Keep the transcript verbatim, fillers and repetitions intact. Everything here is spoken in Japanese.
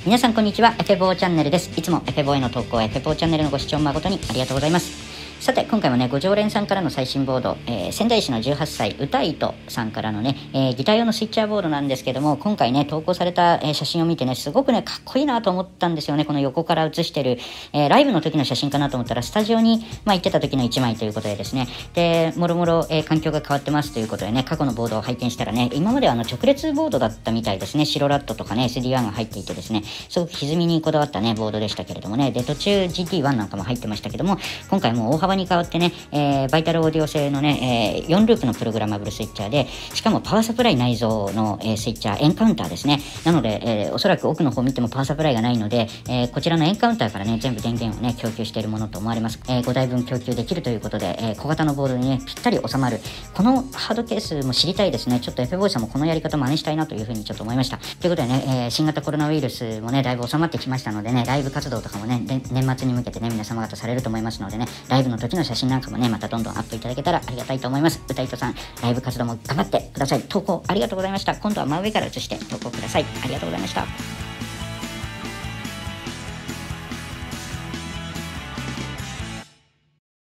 皆さんこんにちは、エフェボーチャンネルです。いつもエフェボーへの投稿、エフェボーチャンネルのご視聴誠にありがとうございます。さて今回もね、ご常連さんからの最新ボード、えー、仙台市のじゅうはっさい歌いとさんからのね、えー、ギター用のスイッチャーボードなんですけども、今回ね投稿された、えー、写真を見てね、すごくねかっこいいなと思ったんですよね。この横から写してる、えー、ライブの時の写真かなと思ったら、スタジオに、まあ、行ってた時のいちまいということでですね、でもろもろ、えー、環境が変わってますということでね、過去のボードを拝見したらね、今まではあの直列ボードだったみたいですね。白ラットとかね エスディーワン が入っていてですね、すごく歪みにこだわったねボードでしたけれどもね、で途中 ジーティーワン なんかも入ってましたけども、今回もう大幅に変わってね、えー、バイタルオーディオ製のね、えー、よんループのプログラマブルスイッチャーで、しかもパワーサプライ内蔵の、えー、スイッチャー、エンカウンターですね。なので、えー、おそらく奥の方見てもパワーサプライがないので、えー、こちらのエンカウンターからね、全部電源をね、供給しているものと思われます。えー、ごだいぶん供給できるということで、えー、小型のボードにね、ぴったり収まる。このハードケースも知りたいですね。ちょっとエフェボーイさんもこのやり方真似したいなというふうにちょっと思いました。ということでね、えー、新型コロナウイルスもね、だいぶ収まってきましたのでね、ライブ活動とかもね、年末に向けてね、皆様方されると思いますのでね、ライブの時の写真なんかもね、またどんどんアップいただけたらありがたいと思います。歌いとさん、ライブ活動も頑張ってください。投稿ありがとうございました。今度は真上から映して投稿ください。ありがとうございました。